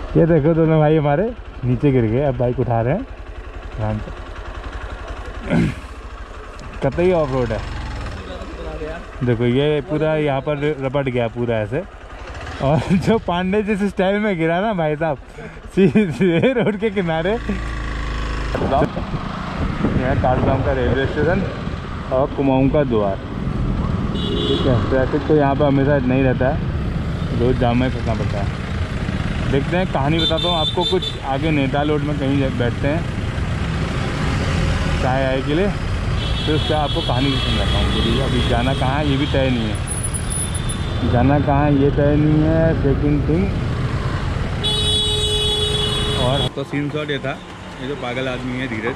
ये देखो दोनों भाई हमारे नीचे गिर गए, अब बाइक उठा रहे हैं ध्यान से। कतई ऑफ रोड है, देखो ये पूरा यहाँ पर रपट गया पूरा ऐसे। और जो पांडे जिस स्टाइल में गिरा ना भाई साहब, सीधे रोड के किनारे। यहाँ काठगोदाम का रेलवे स्टेशन और कुमाऊं का द्वार, ठीक है। ट्रैफिक तो यहाँ पर हमेशा नहीं रहता है, रोज जाम में फंसना पड़ता है। देखते हैं, कहानी बताता हूँ आपको। कुछ आगे नैनीताल रोड में कहीं बैठते हैं चाय आए के लिए, फिर उससे आपको कहानी समझाता हूँ। बोलिए अभी जाना कहाँ है ये भी तय नहीं है, जाना कहाँ है ये तय नहीं है। सेकंड थिंग, और तो सीन शॉट ये था, ये जो पागल आदमी है धीरज,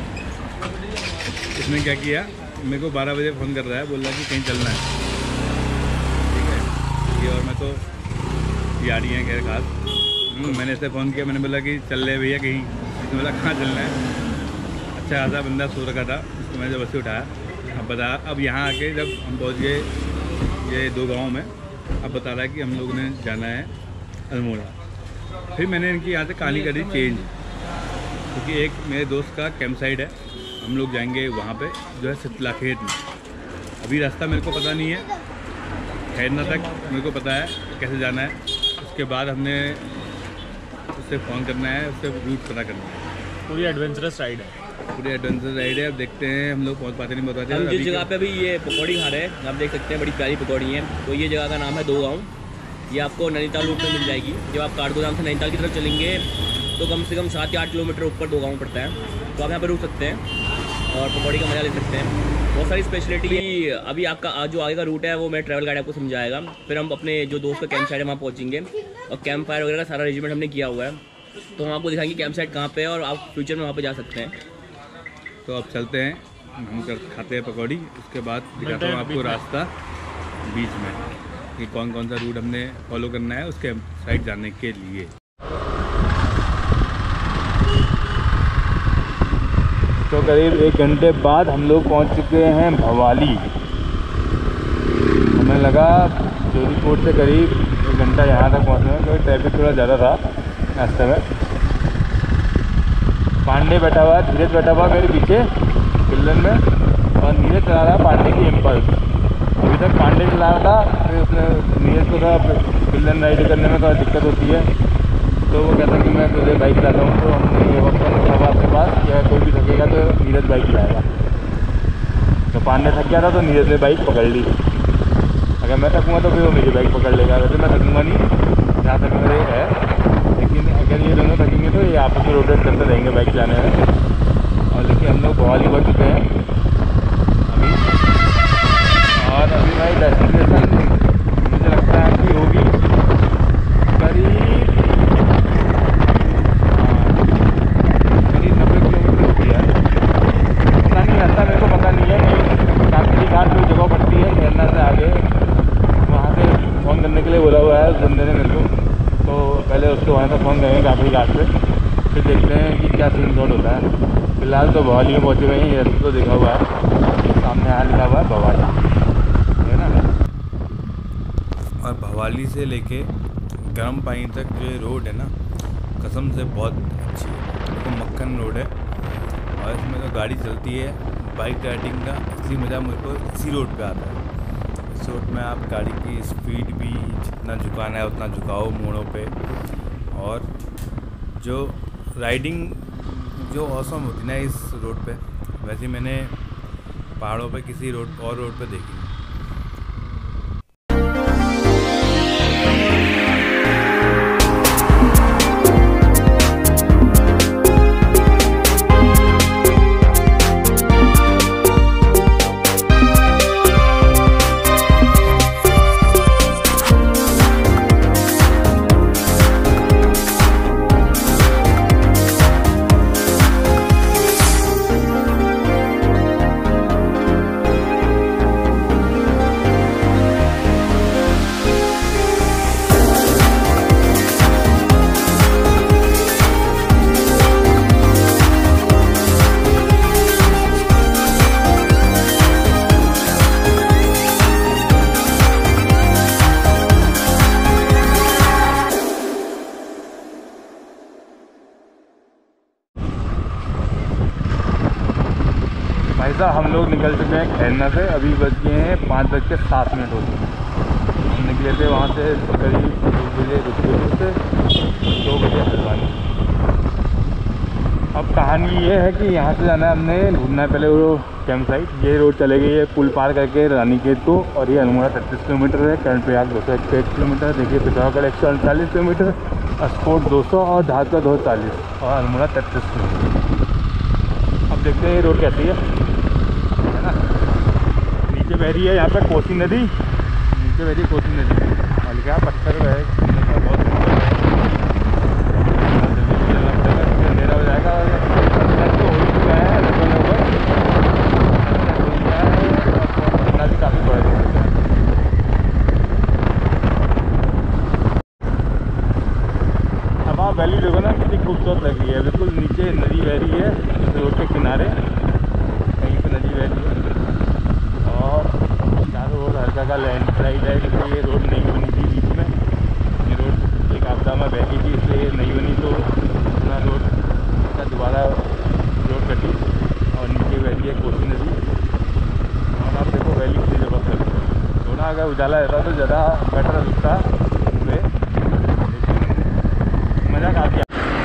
इसने क्या किया, मेरे को 12 बजे फ़ोन कर रहा है, बोल रहा है कि कहीं चलना है, ठीक है। ये और मैं तो यारी हैं खैर खास। मैंने इससे फ़ोन किया, मैंने बोला कि चल रहे भैया कहीं, उसने बोला कहाँ चलना है। अच्छा खासा बंदा सो रखा था, उसको मैंने जब बस से उठाया। अब बता, अब यहाँ आके जब हम पहुँच गए ये 2 गाँव में, अब बता रहा है कि हम लोगों ने जाना है अल्मोड़ा। फिर मैंने इनकी यहाँ से कहानी करी चेंज, क्योंकि एक मेरे दोस्त का कैंप साइट है, हम लोग जाएंगे वहाँ पे जो है शीतलाखेत में। अभी रास्ता मेरे को पता नहीं है, ठहरना तक मेरे को पता है कैसे जाना है। उसके बाद हमने उससे फ़ोन करना है, उससे रूट पता करना है। पूरी एडवेंचरस राइड है, पूरी एडवेंचर राइड है। अब देखते हैं, हम लोग पहुँच पाते नहीं बताते। हम जिस जगह पे अभी ये पकौड़ी खा रहे हैं, आप देख सकते हैं बड़ी प्यारी पकौड़ी है। तो ये जगह का नाम है 2 गाँव, ये आपको नैनीताल रूट में मिल जाएगी। जब आप काठगोदाम से नैनीताल की तरफ चलेंगे तो कम से कम 7 या 8 किलोमीटर ऊपर 2 गाँव पड़ता है। तो आप यहाँ पर रुक सकते हैं और पकौड़ी का मज़ा ले सकते हैं। बहुत सारी स्पेशलिटी अभी आपका जो आगे का रूट है वो मेरा ट्रैवल गाइड आपको समझाएगा। फिर हम अपने जो दोस्त का कैंप साइट है वहाँ पहुँचेंगे और कैंप फायर वगैरह का सारा अरेंजमेंट हमने किया हुआ है। तो हम आपको दिखाएंगे कैंप साइट कहाँ पे है और आप फ्यूचर में वहाँ पे जा सकते हैं। तो अब चलते हैं, हम खाते हैं पकौड़ी, उसके बाद दिखाता हूँ आपको रास्ता बीच में कि कौन कौन सा रूट हमने फॉलो करना है उसके साइड जाने के लिए। तो करीब 1 घंटे बाद हम लोग पहुँच चुके हैं भवाली। हमें लगा जोधपुर से करीब 1 घंटा यहाँ तक पहुँचने में, क्योंकि ट्रैफिक थोड़ा ज़्यादा था रास्ते में। पांडे बैठा हुआ है, धीरज बैठा हुआ मेरे पीछे पिल्लन में, और नीरज चला रहा है पांडे की इम्पल्स। अभी तक पांडे चला रहा था, फिर उसने नीरज को थोड़ा पिल्लन राइड करने में थोड़ा दिक्कत होती है, तो वो कहता कि मैं तुझे बाइक चलाता हूँ। तो हमने ये वक्त रखा आपके पास, या कोई भी थकेगा तो नीरज बाइक चलाएगा। तो पांडे थक गया था तो नीरज ने बाइक पकड़ ली। अगर मैं थकूँगा तो फिर वो मेरी बाइक पकड़ लेगा। वैसे मैं थकूँगा नहीं, जहाँ तक मेरे है, लेकिन अगर ये दोनों थकेंगे तो ये आपस में रोटेट करते रहेंगे बाइक चलाने में। और देखिए हम लोग भवाली पहुँच चुके हैं अभी, और अभी भाई डेस्टिनेशन मुझे लगता है कि होगी करीब 90 किलोमीटर होती है। पता नहीं, रास्ता मेरे को पता नहीं है। काकड़ी घाट कोई जगह पड़ती है ठहरना से आगे, वहाँ से फ़ोन करने के लिए बोला हुआ है उस बंदे ने मेरे को। तो पहले उसके वहाँ तक फ़ोन करेंगे काकड़ी घाट से, फिर देखते हैं कि क्या सीन शॉट होता है। फिलहाल तो भवाली में पहुँचे हुए हैं, ये रास्ता तो देखा हुआ है, सामने यहाँ लिखा हुआ है भवाली, है ना। और भवाली से लेके गर्म पानी तक जो रोड है ना, कसम से बहुत अच्छी है, तो मक्खन रोड है। और इसमें तो गाड़ी चलती है, बाइक राइडिंग का असली मज़ा मुझको इसी रोड पे आता है। इस रोड में आप गाड़ी की स्पीड भी जितना झुकाना है उतना झुकाओ मोड़ों पे, और जो राइडिंग जो औसम होती ना इस रोड पे, वैसे मैंने पहाड़ों पे किसी रोड पे देखी। साहब हम लोग निकल चुके हैं खैरना से। अभी बज गए हैं 5:07 हो गए। हम निकले थे वहाँ से करीब 2 बजे रुकपुर से, 2 बजे हल्द्वानी। अब कहानी ये है कि यहाँ से जाना है हमने, घूमना है पहले वो कैंप साइट। ये रोड चले गई है पुल पार करके रानीखेत को, और ये अल्मोड़ा 33 किलोमीटर है, कर्णप्रयाग 201 किलोमीटर, देखिए पिथौरागढ़ 138 किलोमीटर, अस्कोट 200 और धारका 240 और अल्मोड़ा 33 किलोमीटर। अब देखते हैं ये रोड कैसी है ना। नीचे बह रही है यहाँ पे कोसी नदी, नीचे बह रही है कोसी नदी, और क्या पत्थर है, बहुत चलना पड़ेगा, अंधेरा हो जाएगा। और तो हो ही चुका है लगभग भी काफ़ी बड़ा है। अब आप वैली देखो ना कितनी खूबसूरत लग रही है, बिल्कुल नीचे नदी बह रही है रोड के किनारे, कहीं पे नदी बह रही है, और चारों ओर हल्का का लैंडस्लाइड है क्योंकि ये रोड नहीं बनी थी बीच में। ये रोड एक आपदा में बहती थी इसलिए नहीं बनी, तो पूरा रोड का दोबारा रोड कटी और नीचे बह रही है कोसी नदी। और आप देखो वैली कितनी जबरदस्त लग रही है। थोड़ा अगर उजाला रहता तो ज़्यादा बेटर लगता हुए, लेकिन मज़ा काफ़ी।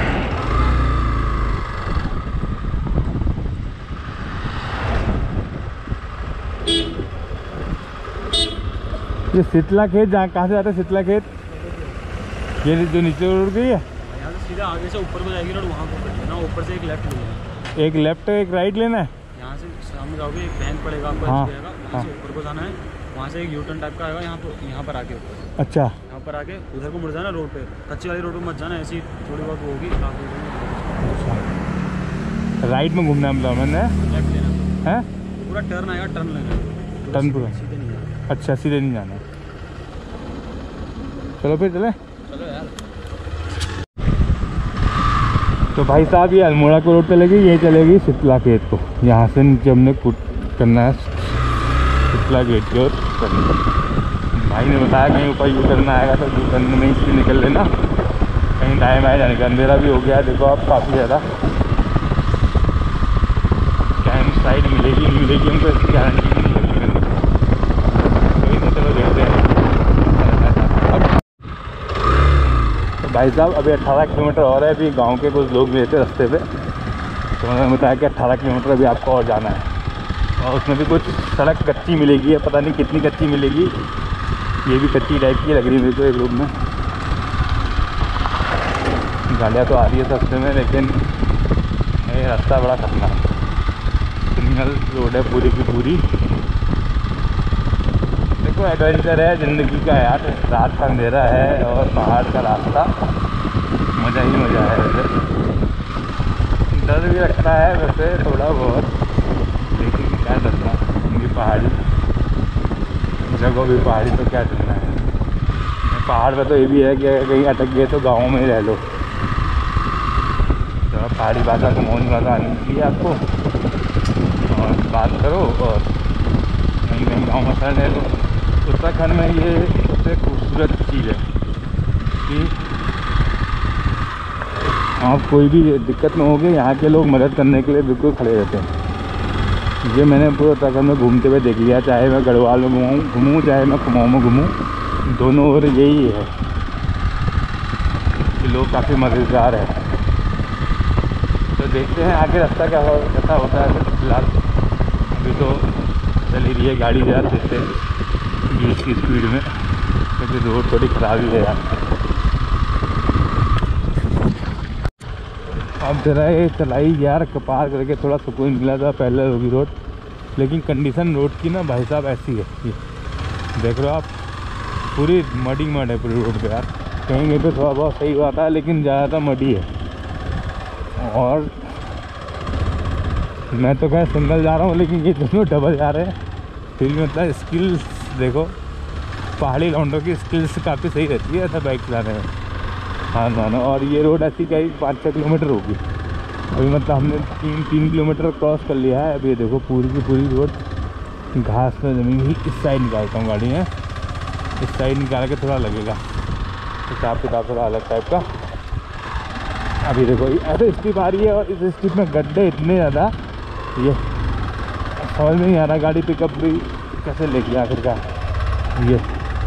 ये शीतलाखेत, जहाँ कहाँ से जाता है शीतलाखेत? ये जो नीचे रोड गई है यहाँ से सीधा आगे से ऊपर को जाएगी रोड, वहाँ को ना ऊपर से एक लेफ्ट लेना है, एक लेफ्ट एक राइट लेना है। यहाँ से सामने जाओगे एक बैंक पड़ेगा आपको, हाँ, वहाँ से ऊपर को जाना है, वहाँ से एक यूटर्न टाइप का आएगा, यहाँ पर आके ऊपर, अच्छा यहाँ पर आके उधर को मुड़ जाना रोड पे, कच्ची वाली रोड पे मत जाना, ऐसी थोड़ी बहुत वो होगी। राइट में घूमना है मतलब मैंने, लेफ्ट लेना है पूरा टर्न आएगा, टर्न लेना है, टर्न पूरा, सीधे नहीं जाना। अच्छा सीधे नहीं जाना। चलो फिर चले। चलो यार। तो भाई साहब ये अल्मोड़ा को रोड चलेगी, ये चलेगी शीतलाखेत को। यहाँ से नीचे हमने करना है शीतलाखेत की ओर। भाई ने बताया कहीं ऊपर यू टर्न आएगा तो यू टर्न में इससे निकल लेना, कहीं दाएँ बाएँ जाने का। अंधेरा भी हो गया देखो आप काफ़ी ज़्यादा। कैंप साइड मिलेगी नहीं मिलेगी हमको इसकी गारंटी नहीं है, चलो देखते हैं। तो भाई साहब अभी 18 किलोमीटर और है। अभी गांव के कुछ लोग भी रहते रास्ते पे, तो उन्होंने बताया कि 18 किलोमीटर अभी आपको और जाना है, और उसमें भी कुछ सड़क कच्ची मिलेगी, है पता नहीं कितनी कच्ची मिलेगी। ये भी कच्ची टाइप की लग रही है मेरे को एक रूप में। गाड़ियाँ तो आ रही है रास्ते में, लेकिन ये रास्ता बड़ा खतरनाक है, सिंगल रोड है पूरी की पूरी। देखो एडवेंचर है ज़िंदगी का यार, रात का अंधेरा है और पहाड़ का रास्ता, मज़ा ही मज़ा है। वैसे डर भी लगता है वैसे थोड़ा बहुत, लेकिन क्या डरना, क्योंकि पहाड़ी जगह भी पहाड़ी तो क्या डरना है। पहाड़ पे तो ये भी है कि अगर कहीं अटक गए तो गाँव में ही रह लो। तो पहाड़ी भाषा को मौज भाषा आनी चाहिए आपको, और बात करो और कहीं कहीं गाँव में रह लो। उत्तराखंड में ये सबसे खूबसूरत चीज़ है कि आप कोई भी दिक्कत में होगे, यहाँ के लोग मदद करने के लिए बिल्कुल खड़े रहते हैं। ये मैंने पूरे उत्तराखंड में घूमते हुए देख लिया, चाहे मैं गढ़वाल में घूमूँ चाहे मैं कुमाऊँ में घूमूँ, दोनों ओर यही है कि लोग काफ़ी मददगार हैं। तो देखते हैं आगे रास्ता कैसा होता है। फिलहाल अभी तो चल ही रही है गाड़ी ज़्यादा तेज़ 20 की स्पीड में, क्योंकि रोड थोड़ी ख़राब ही है यार। अब जरा ये चलाई यार कपार करके थोड़ा सुकून मिला था पहले होगी रोड, लेकिन कंडीशन रोड की ना भाई साहब ऐसी है, ये देख रहे हो आप, पूरी मड है पूरी रोड पे यार। कहीं कहीं पे थोड़ा बहुत सही हुआ है, लेकिन ज़्यादातर मडी है। और मैं तो खैर सिंगल जा रहा हूँ, लेकिन ये दोनों डबल जा रहे हैं। फिर भी मतलब स्किल्स देखो, पहाड़ी लौंडों की स्किल्स काफ़ी सही रहती है ऐसा बाइक चलाने में। हाँ ना, और ये रोड ऐसी कहीं 5-6 किलोमीटर होगी। अभी मतलब हमने 3 किलोमीटर क्रॉस कर लिया है। अभी देखो पूरी की पूरी रोड घास में जमी हुई। इस साइड निकालता हूँ गाड़ी है, इस साइड निकाल के थोड़ा लगेगा हिसाब किताब थोड़ा अलग टाइप का। अभी देखो ऐसे स्ट्रिप आ रही है, और इस स्ट्रिप में गड्ढे इतने ज़्यादा, ये समझ नहीं आ रहा गाड़ी पिकअप भी कैसे लेके आखिरकार। ये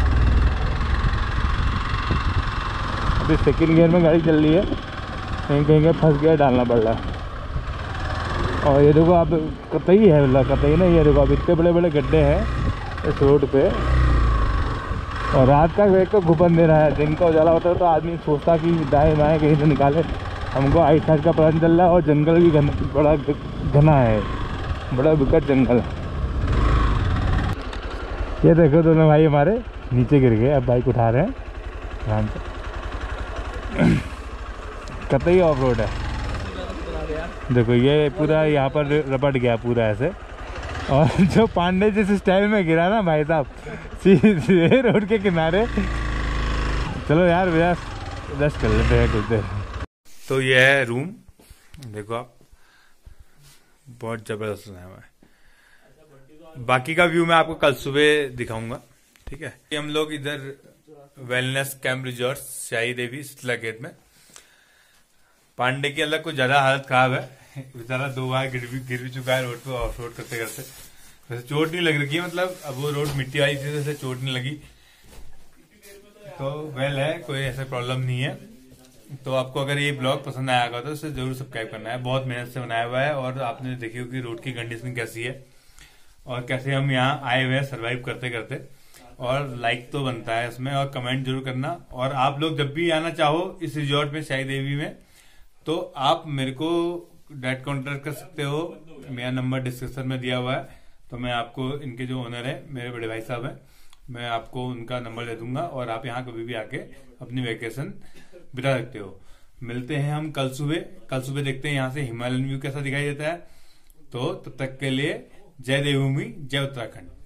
अभी सेकंड गियर में गाड़ी चल रही है, कहीं कहीं फंस गया डालना पड़ रहा है। और ये देखो आप कतई है, मतलब कतई ना, ये देखो अब इतने बड़े बड़े गड्ढे हैं इस रोड पे। और रात का एक तो घुपन दे रहा है, दिन का उजाला होता है तो आदमी सोचता कि दाएँ बाएँ कहीं से निकाले। हमको आइट साइड का पता नहीं चल रहा है, और जंगल भी बड़ा घना है, बड़ा विकट जंगल है। ये देखो दोनों भाई हमारे नीचे गिर गए, अब बाइक उठा रहे हैं आराम से। कतई ऑफ रोड है, देखो ये पूरा यहाँ पर रपट गया पूरा ऐसे। और जो पांडे जिस स्टाइल में गिरा ना भाई साहब, सीधे रोड के किनारे। चलो यार भैया रेस्ट कर लेते हैं कुछ देर। तो ये है रूम, देखो आप, बहुत जबरदस्त बनाया हुआ है। बाकी का व्यू मैं आपको कल सुबह दिखाऊंगा, ठीक है। हम लोग इधर wellness camp resort Shahi Devi Shitlakhet में। पांडे की अलग कुछ ज्यादा हालत खराब है, बेचारा 2 बार गिर भी चुका है रोड पे ऑफ रोड करते करते। वैसे चोट नहीं लग रही है, मतलब अब वो रोड मिट्टी वाली थी जैसे चोट नहीं लगी, तो वेल है, कोई ऐसा प्रॉब्लम नहीं है। तो आपको अगर ये ब्लॉग पसंद आया होगा तो उसे जरूर सब्सक्राइब करना है, बहुत मेहनत से बनाया हुआ है। और आपने देखी होगी रोड की कंडीशन कैसी है और कैसे हम यहाँ आए हुए हैं सर्वाइव करते करते। और लाइक तो बनता है इसमें, और कमेंट जरूर करना। और आप लोग जब भी आना चाहो इस रिजॉर्ट में शाही देवी में, तो आप मेरे को डायरेक्ट कॉन्टेक्ट कर सकते हो। मेरा नंबर डिस्क्रिप्शन में दिया हुआ है, तो मैं आपको, इनके जो ओनर है मेरे बड़े भाई साहब हैं, मैं आपको उनका नंबर दे दूंगा और आप यहाँ कभी भी आके अपनी वेकेशन बिता सकते हो। मिलते हैं हम कल सुबह देखते हैं यहाँ से हिमालयन व्यू कैसा दिखाई देता है। तो तब तक के लिए जय देवभूमि, जय उत्तराखंड।